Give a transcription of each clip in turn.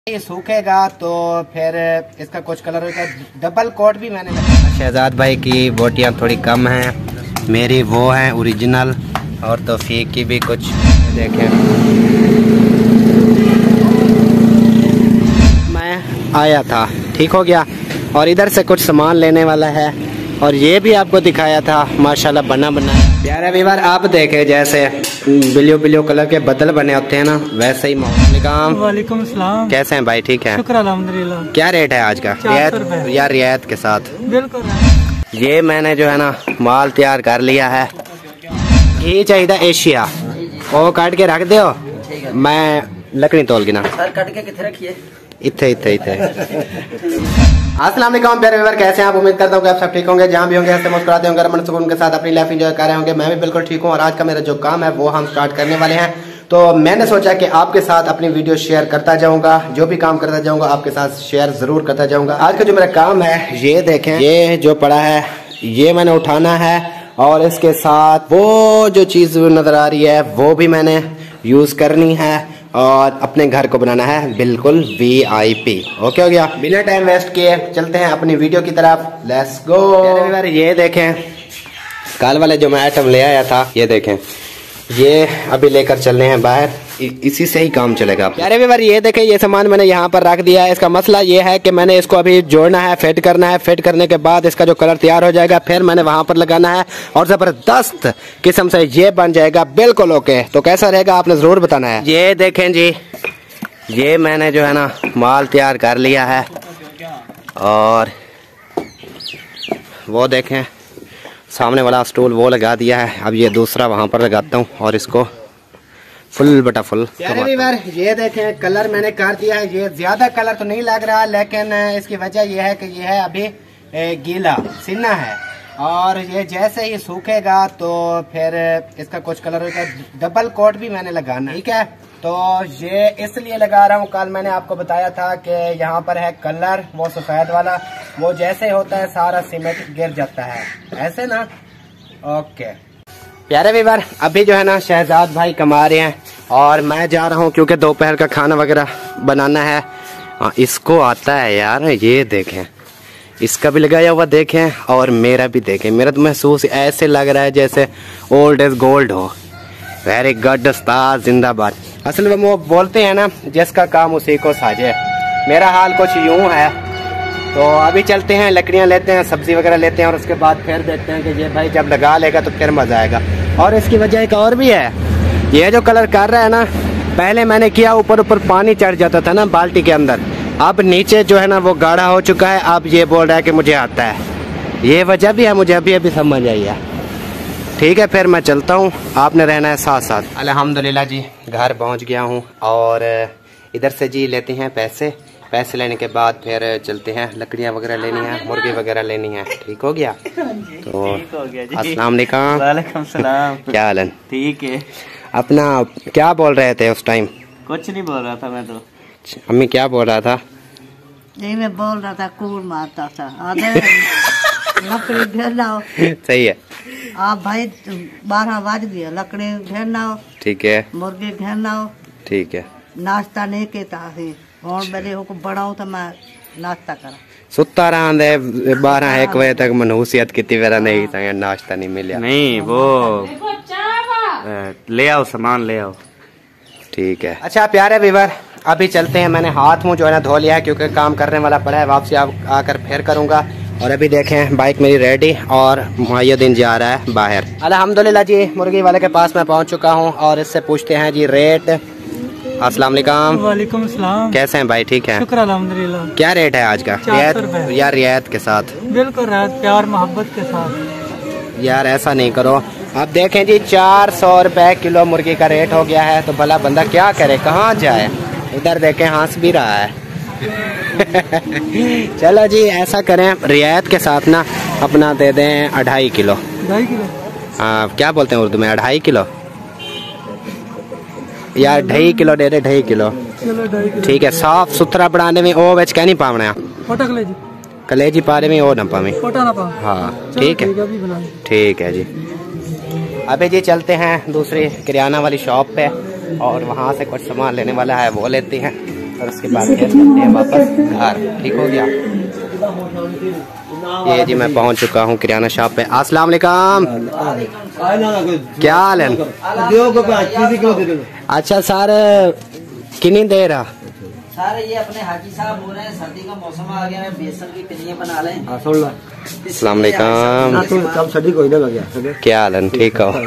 ये सूखेगा तो फिर इसका कुछ कलर होगा। डबल कोट भी मैंने लगाया। शहजाद भाई की बोटियाँ थोड़ी कम हैं, मेरी वो हैं ओरिजिनल, और तौफीक की भी कुछ देखें। मैं आया था, ठीक हो गया, और इधर से कुछ सामान लेने वाला है, और ये भी आपको दिखाया था माशाल्लाह बना बनाया। प्यारे व्यूअर आप देखें जैसे ब्लू कलर के बदल बने होते हैं ना, वैसे ही। वालेकुम सलाम, कैसे हैं भाई? ठीक है, शुक्र अल्हम्दुलिल्लाह। क्या रेट है आज का? रियायत या रियायत के साथ? बिल्कुल। ये मैंने जो है ना माल तैयार कर लिया है। घी चाहिए एशिया, वो काट के रख दो, मैं लकड़ी तोल गिना काट के कितने रखिए। इथे अस्सलाम वालेकुम प्यारे व्यूअर, कैसे हैं आप? उम्मीद करता हूँ कि आप सब ठीक होंगे, जहाँ भी होंगे हंसते मुस्कुराते होंगे, रमन सुकून के साथ अपनी लाइफ एंजॉय कर रहे होंगे। मैं भी बिल्कुल ठीक हूँ, और आज का मेरा जो काम है वो हम स्टार्ट करने वाले हैं। तो मैंने सोचा कि आपके साथ अपनी वीडियो शेयर करता जाऊंगा, जो भी काम करता जाऊंगा आपके साथ शेयर जरूर करता जाऊंगा। आज का जो मेरा काम है ये देखें, ये जो पड़ा है ये मैंने उठाना है, और इसके साथ वो जो चीज नजर आ रही है वो भी मैंने यूज करनी है, और अपने घर को बनाना है बिल्कुल VIP। ओके हो गया, बिना टाइम वेस्ट किए चलते हैं अपनी वीडियो की तरफ। Let's go. ये देखें कल वाले जो मैं आइटम ले आया था, ये देखें, ये अभी लेकर चलने हैं बाहर, इसी से ही काम चलेगा। प्यारे व्यूअर ये देखें, ये सामान मैंने यहाँ पर रख दिया है। इसका मसला ये है कि मैंने इसको अभी जोड़ना है, फिट करना है। फिट करने के बाद इसका जो कलर तैयार हो जाएगा फिर मैंने वहां पर लगाना है, और जबरदस्त किस्म से ये बन जाएगा बिल्कुल ओके। तो कैसा रहेगा आपने जरूर बताना है। ये देखें जी, ये मैंने जो है ना माल तैयार कर लिया है, और वो देखें सामने वाला स्टूल वो लगा दिया है। अब ये दूसरा वहां पर लगाता हूँ, और इसको फुल बटा फुल। ये देखें कलर मैंने कर दिया है। ये ज्यादा कलर तो नहीं लग रहा, लेकिन इसकी वजह यह है कि ये है अभी गीला सिन्ना है, और ये जैसे ही सूखेगा तो फिर इसका कुछ कलर होगा। डबल कोट भी मैंने लगाना, ठीक है। तो ये इसलिए लगा रहा हूँ, कल मैंने आपको बताया था कि यहाँ पर है कलर वो सफेद वाला, वो जैसे होता है सारा सीमेंट गिर जाता है, ऐसे ना। ओके प्यारे व्यूअर, अभी जो है ना शहजाद भाई कमा रहे हैं, और मैं जा रहा हूँ क्योंकि दोपहर का खाना वगैरह बनाना है। इसको आता है यार, ये देखें, इसका भी लगाया हुआ देखें, और मेरा भी देखें। मेरा तो महसूस ऐसे लग रहा है जैसे ओल्ड इज गोल्ड हो। वेरी गुड उस्ताद, जिंदाबाद। असल में वो बोलते हैं ना, जिसका काम उसी को साजे। मेरा हाल कुछ यूं है। तो अभी चलते हैं, लकड़ियां लेते हैं, सब्जी वगैरह लेते हैं, और उसके बाद फिर देखते हैं कि ये भाई जब लगा लेगा तो फिर मजा आएगा। और इसकी वजह एक और भी है, ये जो कलर कर रहा है ना, पहले मैंने किया ऊपर पानी चढ़ जाता था ना बाल्टी के अंदर, अब नीचे जो है ना वो गाढ़ा हो चुका है। अब ये बोल रहा है कि मुझे आता है, ये वजह भी है, मुझे अभी समझ आई है। ठीक है फिर मैं चलता हूँ, आपने रहना है साथ साथ। अल्हम्दुलिल्लाह जी घर पहुँच गया हूँ, और इधर से जी लेते हैं पैसे लेने के बाद फिर चलते हैं, लकड़ियाँ वगैरह लेनी है, मुर्गी वगैरह लेनी है। ठीक हो गया? तो अस्सलाम वालेकुम। वालेकुम सलाम। क्या हाल है? ठीक है। अपना क्या बोल रहे थे उस टाइम? कुछ नहीं बोल रहा था मैं तो। अम्मी क्या बोल रहा था? यही मैं बोल रहा था, कूल मारता था। लकड़ी ढेर लाओ। सही है। आप भाई 12 बज गया, लकड़ी ढेर लाओ। ठीक है। मुर्गी ढेर लाओ। ठीक है। नाश्ता नहीं कहता है, और मेरे को बढ़ाऊं तो मैं नाश्ता करा। सुता रहा 12-1 बजे तक मनहूसियत की मेरा नहीं था, नाश्ता नहीं मिला। नहीं वो ले आओ सामान ले आओ। ठीक है। अच्छा प्यारे व्यूअर, अभी चलते हैं। मैंने हाथ मुंह जो है ना धो लिया है, क्योंकि काम करने वाला पड़ा है, वापसी आकर फिर करूंगा। और अभी देखें बाइक मेरी रेडी, और मुहय्यदीन जा रहा है बाहर। अल्हम्दुलिल्लाह जी मुर्गी वाले के पास मैं पहुंच चुका हूं, और इससे पूछते हैं जी रेट। अस्सलाम वालेकुम। वालेकुम सलाम। कैसे हैं भाई? ठीक है, शुक्र अल्हम्दुलिल्लाह। क्या रेट है आज का? रियायत या रियायत के साथ? बिल्कुल रियायत, प्यार मोहब्बत के साथ। यार ऐसा नहीं करो। अब देखें जी 400 रुपए किलो मुर्गी का रेट हो गया है, तो भला बंदा क्या करे, कहाँ जाए? इधर देखें हंस भी रहा है। चलो जी ऐसा करें, रियायत के साथ ना अपना दे दें 2.5 किलो। 2.5 किलो? हाँ क्या बोलते हैं उर्दू में, 2.5 किलो यार, 2.5 किलो दे दे, 2.5 किलो। ठीक है। साफ सुथरा बनाने में ओ बेच क्या नहीं पावना, कलेजी पाने में ओ ना पावे। हाँ ठीक है, ठीक है जी। अभी जी चलते हैं दूसरी किराना वाली शॉप पे, और वहाँ से कुछ सामान लेने वाला है वो लेते हैं, और उसके बाद फिर चलते हैं वापस घर। ठीक हो गया। ये जी मैं पहुंच चुका हूँ किराना शॉप पे। अस्सलाम वालेकुम, क्या हाल है? अच्छा सर, कितनी देर है? सर ये अपने हाजी साहब बोल रहे हैं सर्दी का मौसम आ गया है, बेसन की पिनिया बना लें। अस्सलाम वालेकुम, क्या हाल है? ठीक हो?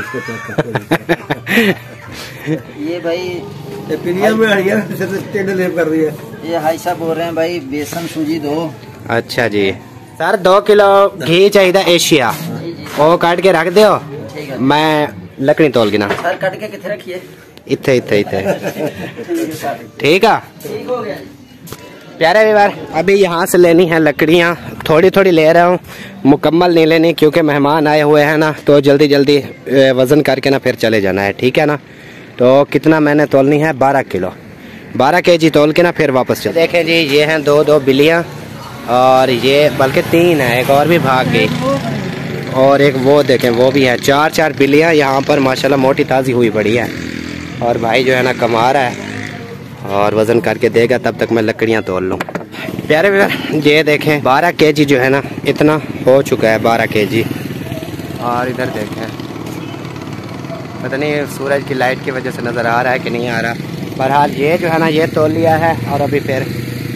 ये भाई पिनिया में कर रही है। ये हाजी साहब बोल रहे हैं भाई बेसन सूजी दो। अच्छा जी सर, 2 किलो घी चाहिए एशिया, वो काट के रख दो, मैं लकड़ी तोल गिना। सर कट के कितने रखिए? इत्थे इत्थे इत्थे। ठीक है, ठीक हो गया। प्यारे व्यूअर, अभी यहाँ से लेनी है लकड़ियाँ, थोड़ी थोड़ी ले रहा हूँ, मुकम्मल नहीं लेनी क्योंकि मेहमान आए हुए हैं ना, तो जल्दी जल्दी वज़न करके ना फिर चले जाना है। ठीक है ना? तो कितना मैंने तोलनी है? 12 किलो, 12 kg तोल के ना फिर वापस चल। देखें जी, ये हैं 2 बिल्लियाँ और ये बल्कि 3 है, एक और भी भाग गई, और एक वो देखें वो भी है। 4 बिल्लियाँ यहाँ पर माशाल्लाह मोटी ताज़ी हुई पड़ी है। और भाई जो है ना कमा रहा है और वज़न करके देगा, तब तक मैं लकड़ियाँ तोल लूँ। प्यारे व्यूअर, ये देखें 12 kg जो है ना, इतना हो चुका है 12 kg। और इधर देखें, पता नहीं सूरज की लाइट की वजह से नज़र आ रहा है कि नहीं आ रहा, बहरहाल ये जो है ना ये तोल लिया है। और अभी फिर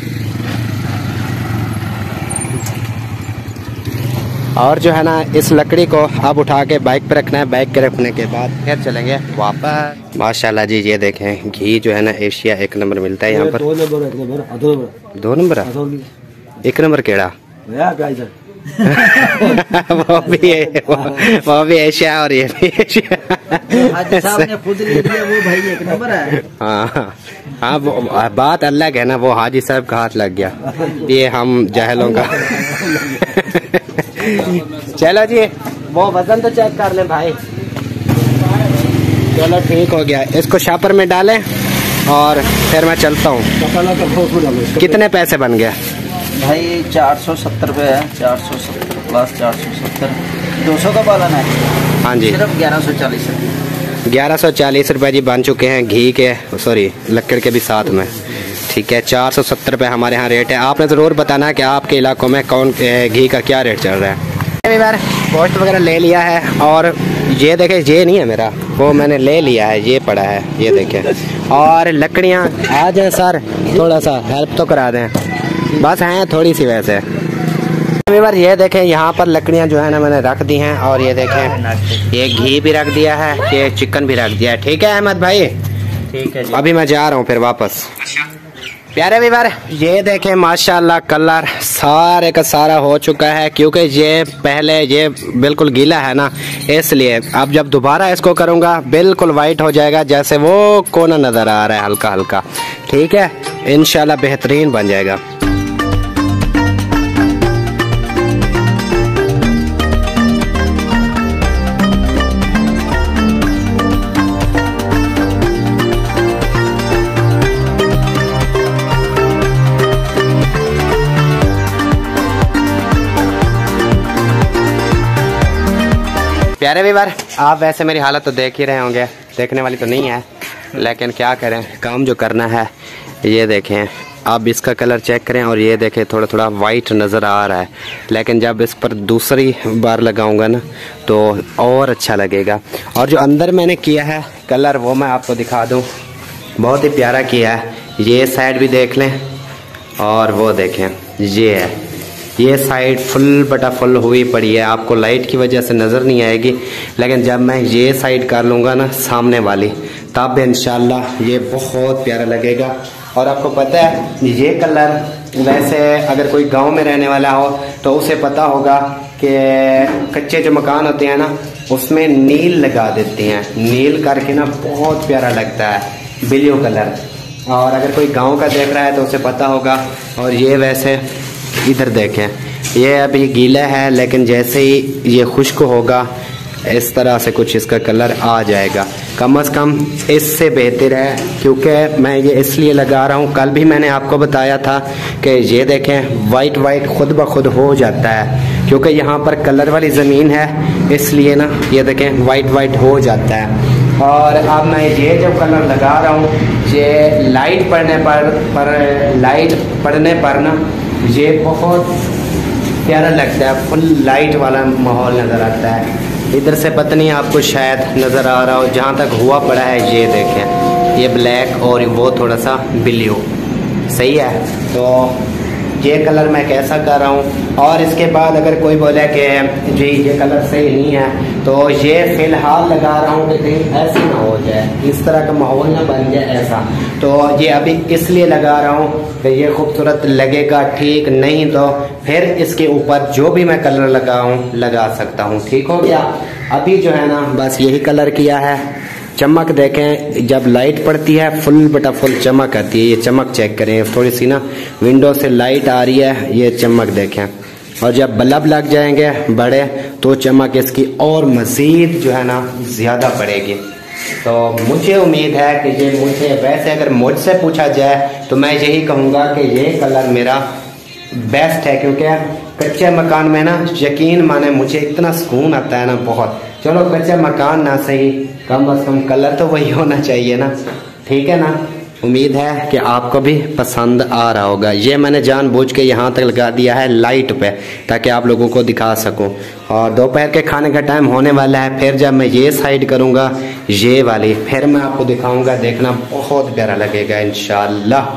और जो है ना इस लकड़ी को अब उठा के बाइक पे रखना है, बाइक पे रखने के बाद फिर चलेंगे वापस। माशाल्लाह जी, ये देखें घी जो है ना एशिया 1 नंबर मिलता है यहाँ पर। 2 नंबर 1 नंबर केड़ा? वो भी एशिया और ये भी एशिया। हाजी साहब ने खुद ले लिया, वो भाई 1 नंबर है। हाँ हाँ, वो बात अलग है ना, वो हाजी साहब का हाथ लग गया, ये हम जाहलों का। चलो जी, वो वजन तो चेक कर ले भाई। चलो ठीक हो गया, इसको शापर में डालें और फिर मैं चलता हूँ। कितने पैसे बन गया भाई? 470 रुपये है। 470 प्लस 470, 200 का बालन है। हाँ जी, सिर्फ 1140 रुपये। 1140 रुपये जी बन चुके हैं घी के, सॉरी लक्कड़ के भी साथ में। ठीक है, 470 रुपये हमारे यहाँ रेट है। आपने ज़रूर बताना कि आपके इलाकों में कौन घी का क्या रेट चल रहा है। गोश्त वगैरह ले लिया है और ये देखें, ये नहीं है मेरा, वो मैंने ले लिया है, ये पड़ा है, ये देखें। और लकड़ियाँ आ जाएँ सर, थोड़ा सा हेल्प तो करा दें, बस हैं थोड़ी सी वैसे। ये देखें यहाँ पर लकड़ियाँ जो है ना मैंने रख दी हैं, और ये देखें ये घी भी रख दिया है, ये चिकन भी रख दिया है। ठीक है अहमद भाई? ठीक है जी। अभी मैं जा रहा हूँ फिर वापस। प्यारे व्यूअर, ये देखें माशाल्लाह कलर सारे का सारा हो चुका है, क्योंकि ये पहले ये बिल्कुल गीला है ना, इसलिए अब जब दोबारा इसको करूँगा बिल्कुल वाइट हो जाएगा, जैसे वो कोना नज़र आ रहा है हल्का हल्का। ठीक है, इंशाल्लाह बेहतरीन बन जाएगा। प्यारे व्यूअर, आप वैसे मेरी हालत तो देख ही रहे होंगे, देखने वाली तो नहीं है, लेकिन क्या करें, काम जो करना है। ये देखें, आप इसका कलर चेक करें और ये देखें थोड़ा थोड़ा वाइट नज़र आ रहा है, लेकिन जब इस पर दूसरी बार लगाऊंगा ना तो और अच्छा लगेगा। और जो अंदर मैंने किया है कलर वो मैं आपको दिखा दूं, बहुत ही प्यारा किया है। ये साइड भी देख लें और वो देखें, ये है, ये साइड फुल बटा फुल हुई पड़ी है। आपको लाइट की वजह से नज़र नहीं आएगी, लेकिन जब मैं ये साइड कर लूँगा ना सामने वाली, तब इंशाल्लाह ये बहुत प्यारा लगेगा। और आपको पता है ये कलर वैसे अगर कोई गांव में रहने वाला हो तो उसे पता होगा कि कच्चे जो मकान होते हैं ना उसमें नील लगा देते हैं, नील करके ना बहुत प्यारा लगता है ब्लू कलर। और अगर कोई गांव का देख रहा है तो उसे पता होगा। और ये वैसे इधर देखें, ये अभी गीला है, लेकिन जैसे ही ये खुश्क होगा इस तरह से कुछ इसका कलर आ जाएगा। कम से कम इससे बेहतर है, क्योंकि मैं ये इसलिए लगा रहा हूँ, कल भी मैंने आपको बताया था कि ये देखें वाइट वाइट खुद ब खुद हो जाता है, क्योंकि यहाँ पर कलर वाली ज़मीन है, इसलिए ना ये देखें वाइट वाइट हो जाता है। और अब मैं ये जो कलर लगा रहा हूँ ये लाइट पड़ने पर ना ये बहुत प्यारा लगता है, फुल लाइट वाला माहौल नज़र आता है। इधर से पता नहीं आपको शायद नज़र आ रहा हो, जहाँ तक हुआ पड़ा है ये देखें, ये ब्लैक और वो थोड़ा सा ब्लू, सही है। तो ये कलर मैं कैसा कर रहा हूँ। और इसके बाद अगर कोई बोले कि जी ये कलर सही नहीं है तो ये फ़िलहाल लगा रहा हूँ कि कहीं ऐसे ना हो जाए, इस तरह का माहौल ना बन जाए ऐसा। तो ये अभी इसलिए लगा रहा हूँ कि ये खूबसूरत लगेगा, ठीक नहीं तो फिर इसके ऊपर जो भी मैं कलर लगा सकता हूँ। ठीक हो गया। अभी जो है ना बस यही कलर किया है। चमक देखें, जब लाइट पड़ती है फुल बटा फुल चमक आती है। ये चमक चेक करें, थोड़ी सी ना विंडो से लाइट आ रही है, ये चमक देखें। और जब बल्ब लग जाएंगे बड़े तो चमक इसकी और मज़ीद जो है ना ज़्यादा बढ़ेगी। तो मुझे उम्मीद है कि ये मुझे, वैसे अगर मुझसे पूछा जाए तो मैं यही कहूँगा कि ये कलर मेरा बेस्ट है, क्योंकि कच्चे मकान में ना यकीन माने मुझे इतना सुकून आता है ना बहुत। चलो कच्चा मकान ना सही, कम अज कम कलर तो वही होना चाहिए ना, ठीक है ना। उम्मीद है कि आपको भी पसंद आ रहा होगा। ये मैंने जानबूझ के यहाँ तक लगा दिया है लाइट पे ताकि आप लोगों को दिखा सकूं। और दोपहर के खाने का टाइम होने वाला है, फिर जब मैं ये साइड करूँगा ये वाली, फिर मैं आपको दिखाऊँगा, देखना बहुत प्यारा लगेगा इंशाल्लाह।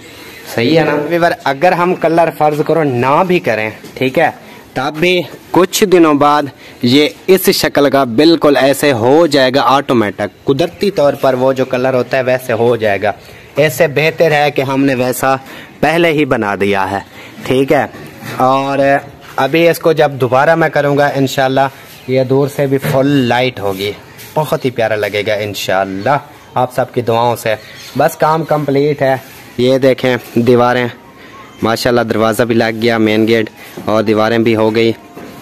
सही है ना व्यूअर। अगर हम कलर फर्ज करो ना भी करें, ठीक है, तब भी कुछ दिनों बाद ये इस शक्ल का बिल्कुल ऐसे हो जाएगा ऑटोमेटिक, कुदरती तौर पर वो जो कलर होता है वैसे हो जाएगा। ऐसे बेहतर है कि हमने वैसा पहले ही बना दिया है, ठीक है। और अभी इसको जब दोबारा मैं करूँगा इंशाल्लाह ये दूर से भी फुल लाइट होगी, बहुत ही प्यारा लगेगा इंशाल्लाह आप सबकी दुआओं से। बस काम कंप्लीट है। ये देखें दीवारें माशाल्लाह, दरवाज़ा भी लग गया, मेन गेट, और दीवारें भी हो गई,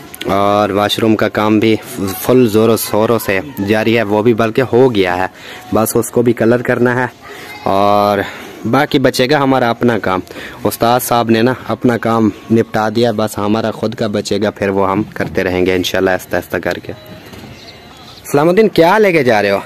और वाशरूम का काम भी फुल ज़ोरों शोरों से जारी है, वो भी बल्कि हो गया है। बस उसको भी कलर करना है और बाकी बचेगा हमारा अपना काम। उस्ताद साहब ने ना अपना काम निपटा दिया, बस हमारा खुद का बचेगा, फिर वो हम करते रहेंगे इंशाल्लाह आहिस्ता आहिस्ता करके। सलामुद्दीन क्या लेके जा रहे हो?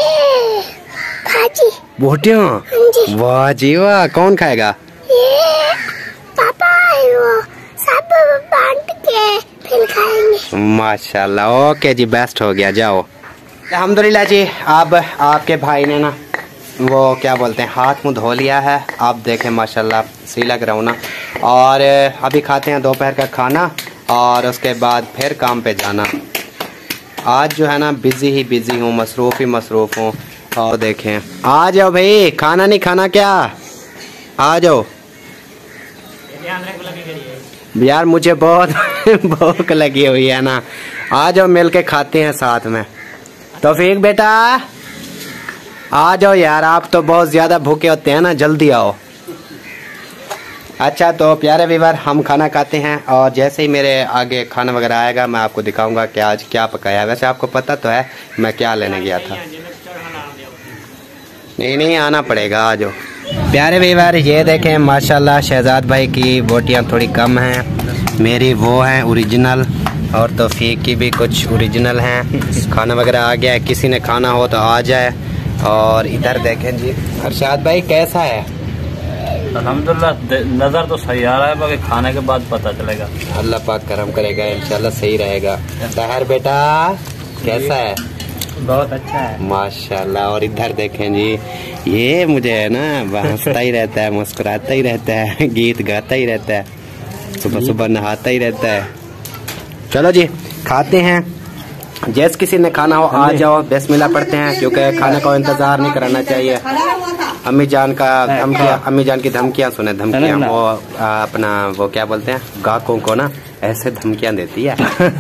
बोटियाँ? वाह जी वाह, कौन खाएगा? पापा है, वो सब बांट के फिर खाएंगे। माशाल्लाह, ओके जी, बेस्ट हो गया, जाओ। अल्हम्दुलिल्लाह जी, अब आपके भाई ने ना वो क्या बोलते हैं हाथ मुँह धो लिया है। आप देखें माशाल्लाह सही लग रहा हूँ ना। और अभी खाते हैं दोपहर का खाना और उसके बाद फिर काम पे जाना। आज जो है ना बिज़ी हूँ, मसरूफ़ हूँ। और देखें, आ जाओ भाई, खाना नहीं खाना क्या? आ जाओ यार, मुझे बहुत भूख लगी हुई है ना। आ जाओ, मिल के खाते हैं साथ में। तौफीक बेटा आ जाओ यार, आप तो बहुत ज़्यादा भूखे होते हैं ना, जल्दी आओ। अच्छा तो प्यारे व्यूअर, हम खाना खाते हैं और जैसे ही मेरे आगे खाना वगैरह आएगा मैं आपको दिखाऊंगा कि आज क्या पकाया है। वैसे आपको पता तो है मैं क्या लेने गया था। नहीं आना पड़ेगा, आ जाओ। प्यारे व्यूअर, ये देखें माशाल्लाह शहजाद भाई की बोटियाँ थोड़ी कम हैं, मेरी वो हैं ओरिजिनल, और तौफीक की भी कुछ ओरिजिनल हैं। खाना वगैरह आ गया है, किसी ने खाना हो तो आ जाए। और इधर देखें जी, अरशाद भाई कैसा है? अल्हम्दुलिल्लाह, नज़र तो सही आ रहा है, बाकी खाने के बाद पता चलेगा। अल्लाह पाक करम करेगा, इंशाल्लाह सही रहेगा। तहर बेटा कैसा है? बहुत अच्छा है माशाल्लाह। और इधर देखें जी, ये मुझे है ना हंसता ही रहता है, मुस्कुराता ही रहता है, गीत गाता ही रहता है, सुबह सुबह नहाता ही रहता है। चलो जी खाते हैं। जैसे किसी ने खाना हो आ जाओ, बिस्मिल्लाह पढ़ते हैं, क्योंकि खाने का इंतजार नहीं कराना चाहिए। अम्मी जान की धमकियाँ सुने, धमकियाँ वो अपना वो क्या बोलते हैं गाहकों को ना ऐसे धमकियाँ देती है।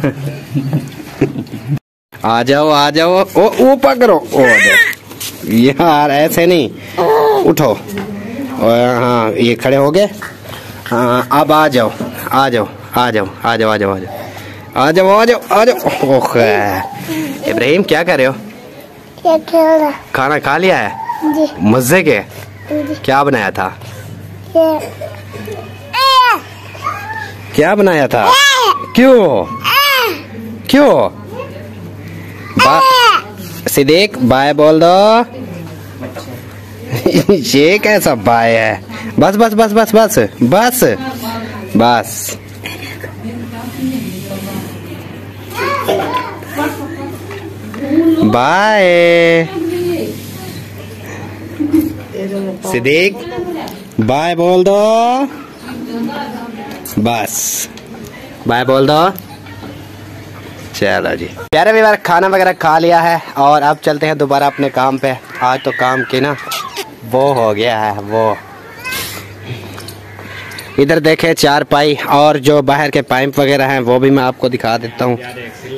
आ जाओ ओ ऊपर करो, ओ यार ऐसे नहीं, उठो। हाँ ये खड़े हो गए। अब आ जाओ। ओह इब्राहिम क्या कर रहे हो? खाना खा लिया है जी। मजे के जी। क्या बनाया था? क्या बनाया था? क्यों सिद्दीक बाय बोल दो। ये कैसा बाय है? बस बस बस बस बस बस बस। बाय सिद्दीक बाय बोल दो। बस बाय बोल दो। चलो जी प्यारे व्यूअर, खाना वगैरह खा लिया है और अब चलते हैं दोबारा अपने काम पे। आज तो काम की ना वो हो गया है वो। इधर देखे चारपाई और जो बाहर के पाइप वगैरह हैं वो भी मैं आपको दिखा देता हूँ।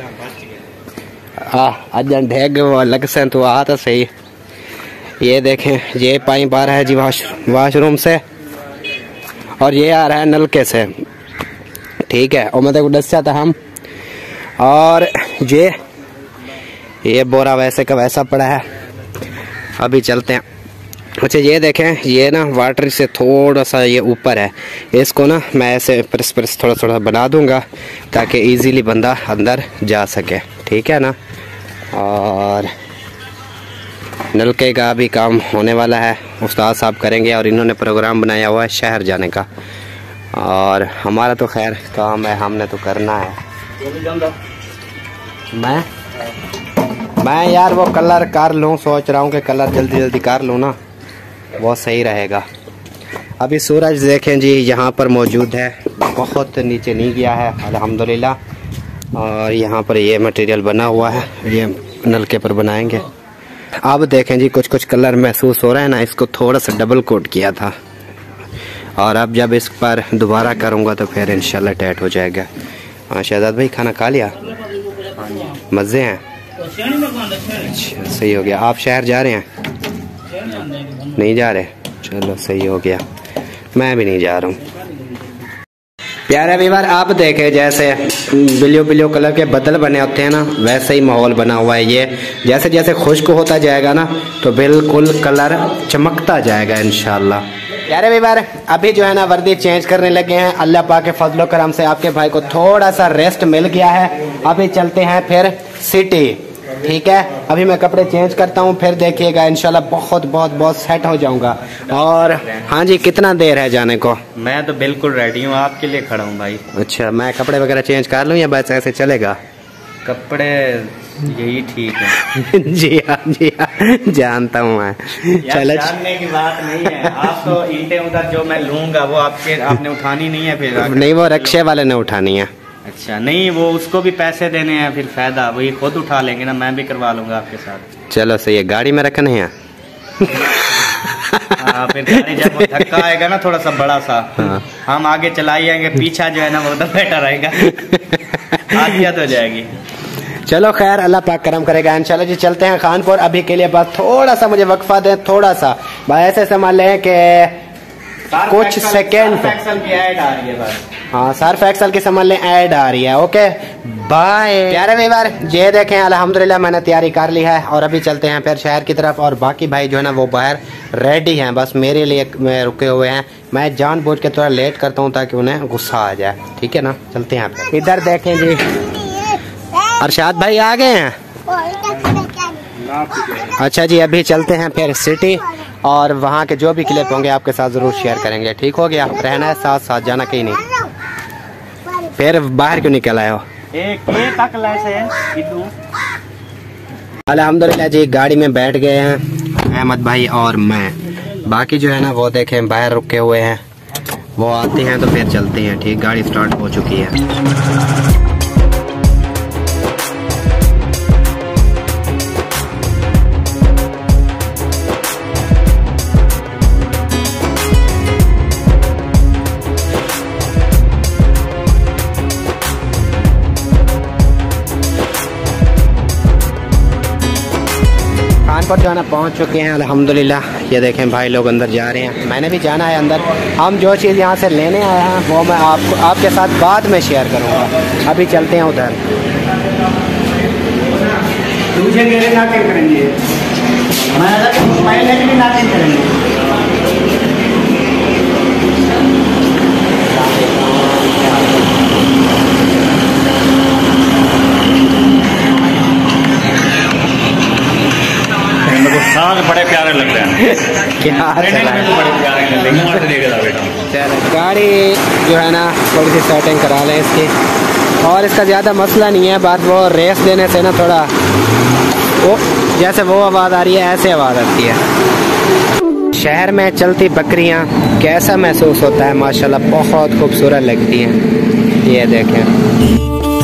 अजन ढेग वो अलग से तो आ तो सही। ये देखें, ये पाइप आ रहा है जी वाशरूम से और ये आ रहा है नलके से, ठीक है। और मतलब दस्या था हम, और ये बोरा वैसे का वैसा पड़ा है। अभी चलते हैं। अच्छा ये देखें, ये ना वाटर से थोड़ा सा ये ऊपर है, इसको ना मैं ऐसे प्रेस थोड़ा थोड़ा बना दूंगा ताकि इजीली बंदा अंदर जा सके, ठीक है ना। और नलके का भी काम होने वाला है, उस्ताद साहब करेंगे और इन्होंने प्रोग्राम बनाया हुआ है शहर जाने का। और हमारा तो खैर काम है, हमने तो करना है। मैं यार वो कलर कर लूँ, सोच रहा हूँ कि कलर जल्दी जल्दी कर लूँ ना, वो सही रहेगा। अभी सूरज देखें जी यहाँ पर मौजूद है, बहुत नीचे नहीं गया है अल्हम्दुलिल्लाह। और यहाँ पर ये मटेरियल बना हुआ है, ये नलके पर बनाएंगे। अब देखें जी कुछ कुछ कलर महसूस हो रहा है ना, इसको थोड़ा सा डबल कोट किया था और अब जब इस पर दोबारा करूँगा तो फिर इंशाल्लाह टाइट हो जाएगा। हाँ शहजाद भाई खाना खा लिया? मज़े हैं? अच्छा सही हो गया। आप शहर जा रहे हैं? नहीं जा रहे? चलो सही हो गया, मैं भी नहीं जा रहा हूँ। प्यारे व्यूअर, आप देखें जैसे ब्लू ब्लू कलर के बदल बने होते हैं ना, वैसे ही माहौल बना हुआ है। ये जैसे जैसे खुश्क होता जाएगा ना तो बिल्कुल कलर चमकता जाएगा इंशाल्लाह। प्यारे व्यूअर, अभी जो है ना वर्दी चेंज करने लगे हैं। अल्लाह पाक के फजलो करम से आपके भाई को थोड़ा सा रेस्ट मिल गया है। अभी चलते हैं फिर सिटी, ठीक है। अभी मैं कपड़े चेंज करता हूँ, फिर देखिएगा इंशाल्लाह बहुत बहुत बहुत सेट हो जाऊंगा। और हाँ जी, कितना देर है जाने को? मैं तो बिल्कुल रेडी हूँ, आपके लिए खड़ा हूँ भाई। अच्छा, मैं कपड़े वगैरह चेंज कर लूँ या बस ऐसे चलेगा? कपड़े यही ठीक है। जी हाँ जानता हूँ मैं। चलो जानने की बात नहीं है, आप तो ईंटें उधर जो मैं लूंगा वो आपने उठानी नहीं है फिर? नहीं, वो रक्शे वाले ने उठानी है। अच्छा नहीं, वो उसको भी पैसे देने हैं, फिर फायदा वही खुद उठा लेंगे ना, मैं भी करवा लूंगा आपके साथ। चलो सही है, गाड़ी में रखने हैं। हाँ, फिर गाड़ी जब वो धक्का आएगा ना थोड़ा सा बड़ा सा, हाँ। हम आगे चलाएंगे, पीछा जो है ना वो उधर बैठा रहेगा। आदियत हो जाएगी। चलो खैर, अल्लाह पाक करम करेगा इंशाल्लाह जी। चलते हैं खानपुर। अभी के लिए बस थोड़ा सा मुझे वक्फा दें, थोड़ा सा भाई, ऐसे समझ लें कि कुछ सेकेंड की ऐड आ रही है बस। हाँ, सर्फ एक्सल की समझ लें ऐड आ रही है। Okay bye. प्यारे व्यूअर, ये देखें अल्हम्दुलिल्लाह मैंने तैयारी कर ली है और अभी चलते हैं फिर शहर की तरफ। और बाकी भाई जो है ना वो बाहर रेडी हैं, बस मेरे लिए में रुके हुए हैं। मैं जानबूझ के थोड़ा लेट करता हूँ ताकि उन्हें गुस्सा आ जाए, ठीक है ना। चलते हैं फिर। इधर देखें जी, अरशाद भाई आ गए हैं। अच्छा जी, अभी चलते हैं फिर सिटी और वहाँ के जो भी क्लिप होंगे आपके साथ जरूर शेयर करेंगे, ठीक हो गया। रहना है साथ साथ, जाना कहीं नहीं। फिर बाहर क्यों निकल आए हो? अल्हम्दुलिल्लाह जी, गाड़ी में बैठ गए हैं अहमद भाई और मैं। बाकी जो है ना वो देखें बाहर रुके हुए हैं, वो आते हैं तो फिर चलते हैं, ठीक। गाड़ी स्टार्ट हो चुकी है। पर जो है ना पहुँच चुके हैं अल्हम्दुलिल्लाह। ये देखें भाई लोग अंदर जा रहे हैं, मैंने भी जाना है अंदर। हम जो चीज़ यहाँ से लेने आए हैं वो मैं आपके साथ बाद में शेयर करूँगा। अभी चलते हैं उधर। क्या चलो गाड़ी जो है ना थोड़ी सी सेटिंग करा लें इसकी, और इसका ज़्यादा मसला नहीं है। बात वो रेस देने से ना थोड़ा वो जैसे वो आवाज़ आ रही है ऐसे आवाज़ आती है। शहर में चलती बकरियां कैसा महसूस होता है, माशाल्लाह बहुत खूबसूरत लगती हैं। ये देखें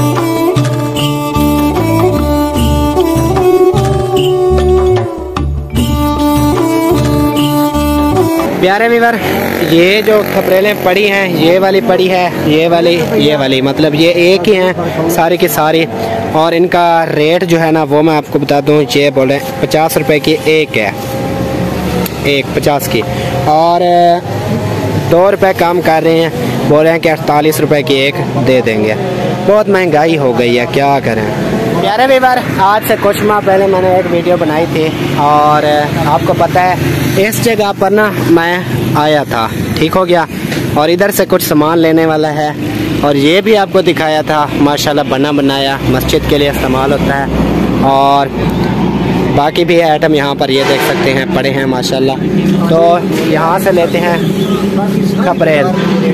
प्यारे व्यूअर, ये जो खपरेलें पड़ी हैं, ये वाली पड़ी है, ये वाली मतलब ये एक ही हैं सारी की सारी। और इनका रेट जो है ना वो मैं आपको बता दूं, ये बोले 50 रुपए की एक है, एक 50 की, और 2 रुपए कम कर रहे हैं, बोल रहे हैं कि 48 रुपए की एक दे देंगे। बहुत महंगाई हो गई है, क्या करें। प्यारे व्यूअर, आज से कुछ माह पहले मैंने एक वीडियो बनाई थी और आपको पता है इस जगह पर ना मैं आया था, ठीक हो गया, और इधर से कुछ सामान लेने वाला है और ये भी आपको दिखाया था। माशाल्लाह बना बनाया मस्जिद के लिए इस्तेमाल होता है, और बाकी भी आइटम यहाँ पर ये देख सकते हैं पड़े हैं माशाल्लाह। तो यहाँ से लेते हैं खपरेल।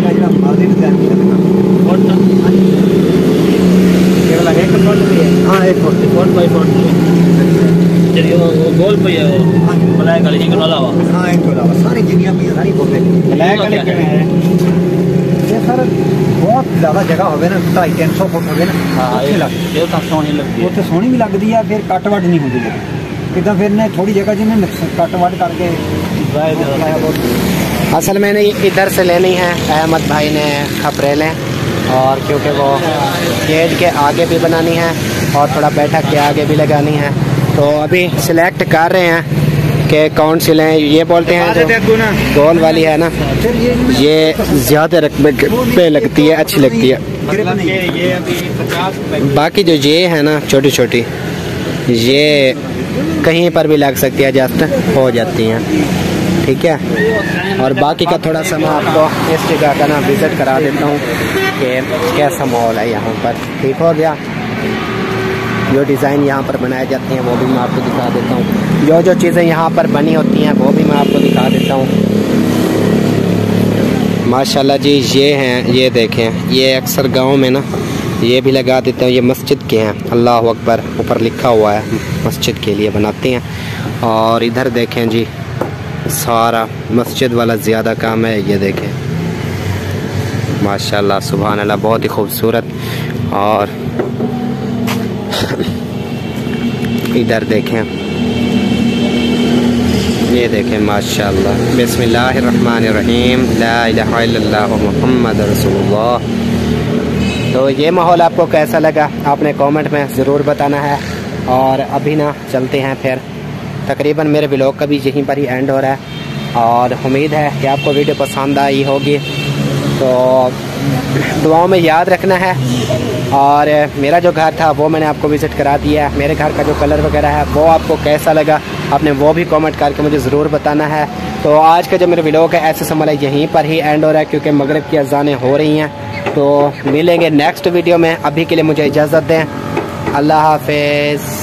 हाँ, एक गोल पे ब्लैक वाली जिंक वाला हाँ, एक वाला सारी जिंकियां भी सारी ब्लैक वाले के हैं। ये सर बहुत ज़्यादा जगह होवे ना, 250-300 फुट होवे ना। हाँ, ये तो सोहनी लगती है, वो तो सोहनी भी लगती है, फिर कट वट नहीं होती कितना, फिर ने थोड़ी जगह जिन्हें कट वट करके असल में इधर से लेनी है अहमद भाई ने खपरेलें, और क्योंकि वो केज के आगे भी बनानी है और थोड़ा बैठक के आगे भी लगानी है, तो अभी सिलेक्ट कर रहे हैं कि कौन सी लें। ये बोलते हैं जो गोल वाली है ना, ये ज़्यादा रकबे पे लगती है, अच्छी लगती है। बाकी जो ये है ना छोटी छोटी, ये कहीं पर भी लग सकती है, जस्ट हो जाती हैं, ठीक है। और बाकी का थोड़ा सा मैं आपको इस जगह का ना विज़िट करा देता हूँ कि कैसा माहौल है यहाँ पर, ठीक हो गया। जो डिज़ाइन यहाँ पर बनाए जाते हैं वो भी मैं आपको दिखा देता हूँ, जो चीज़ें यहाँ पर बनी होती हैं वो भी मैं आपको दिखा देता हूँ। माशाल्लाह जी, ये हैं, ये देखें, ये अक्सर गाँव में ना ये भी लगा देते हैं, ये मस्जिद के हैं, अल्लाह अकबर ऊपर लिखा हुआ है, मस्जिद के लिए बनाते हैं। और इधर देखें जी, सारा मस्जिद वाला ज़्यादा काम है, ये देखें माशाल्लाह सुभान अल्लाह, बहुत ही खूबसूरत। और इधर देखें, ये देखें माशाल्लाह, बिस्मिल्लाहिर्रहमानिर्रहीम, ला इलाहा इल्लल्लाह मुहम्मद रसूलुल्लाह। तो ये माहौल आपको कैसा लगा आपने कमेंट में ज़रूर बताना है। और अभी ना चलते हैं फिर, तकरीबन मेरे व्लॉग का भी यहीं पर ही एंड हो रहा है, और उम्मीद है कि आपको वीडियो पसंद आई होगी, तो दुआओं में याद रखना है। और मेरा जो घर था वो मैंने आपको विज़िट करा दिया है, मेरे घर का जो कलर वगैरह है वो आपको कैसा लगा आपने वो भी कमेंट करके मुझे ज़रूर बताना है। तो आज का जो मेरा व्लॉग है ऐसे समझ यहीं पर ही एंड हो रहा है, क्योंकि मगरिब की अज़ानें हो रही हैं। तो मिलेंगे नेक्स्ट वीडियो में, अभी के लिए मुझे इजाज़त दें, अल्लाह हाफिज़।